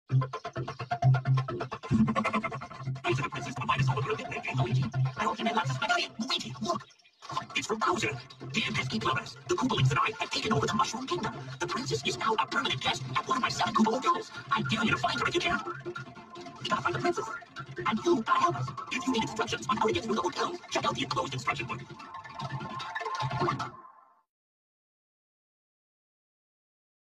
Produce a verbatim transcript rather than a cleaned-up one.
Answer the princess, my soul will get ready, Luigi. I hope you may not suspect I am Luigi. Look. It's from Bowser. Dear pesky plumbers, the Koopalings and I have taken over the Mushroom Kingdom. The princess is now a permanent guest at one of my seven Koopal hotels. I dare you to find her if you can. We gotta find the princess. And you gotta help us. If you need instructions on how to get through the hotel, check out the enclosed instruction book.